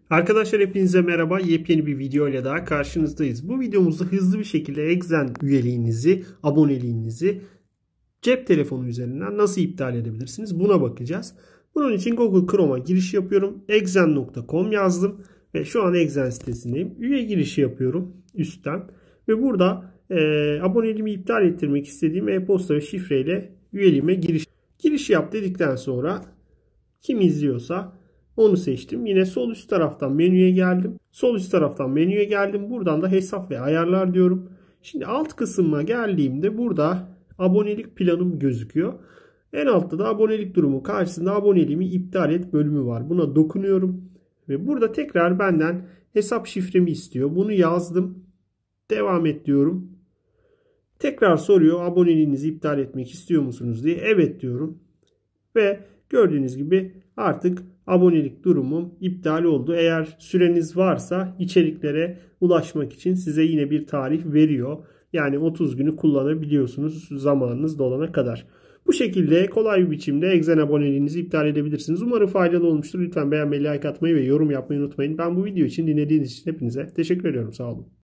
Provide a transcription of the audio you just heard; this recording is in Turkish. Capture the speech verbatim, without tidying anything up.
Arkadaşlar hepinize merhaba. Yepyeni bir video ile daha karşınızdayız. Bu videomuzda hızlı bir şekilde Exen üyeliğinizi, aboneliğinizi cep telefonu üzerinden nasıl iptal edebilirsiniz? Buna bakacağız. Bunun için Google Chrome'a giriş yapıyorum. exen nokta com yazdım ve şu an Exen sitesindeyim. Üye girişi yapıyorum üstten ve burada e, aboneliğimi iptal ettirmek istediğim e-posta ve şifreyle üyeliğime giriş giriş yap dedikten sonra kim izliyorsa onu seçtim. Yine sol üst taraftan menüye geldim. Sol üst taraftan menüye geldim. Buradan da hesap ve ayarlar diyorum. Şimdi alt kısmına geldiğimde burada abonelik planım gözüküyor. En altta da abonelik durumu karşısında aboneliğimi iptal et bölümü var. Buna dokunuyorum. Ve burada tekrar benden hesap şifremi istiyor. Bunu yazdım. Devam et diyorum. Tekrar soruyor aboneliğinizi iptal etmek istiyor musunuz diye. Evet diyorum. Ve gördüğünüz gibi artık abonelik durumum iptal oldu. Eğer süreniz varsa içeriklere ulaşmak için size yine bir tarih veriyor. Yani otuz günü kullanabiliyorsunuz zamanınız dolana kadar. Bu şekilde kolay bir biçimde Exen aboneliğinizi iptal edebilirsiniz. Umarım faydalı olmuştur. Lütfen beğenmeyi, like atmayı ve yorum yapmayı unutmayın. Ben bu video için dinlediğiniz için hepinize teşekkür ediyorum. Sağ olun.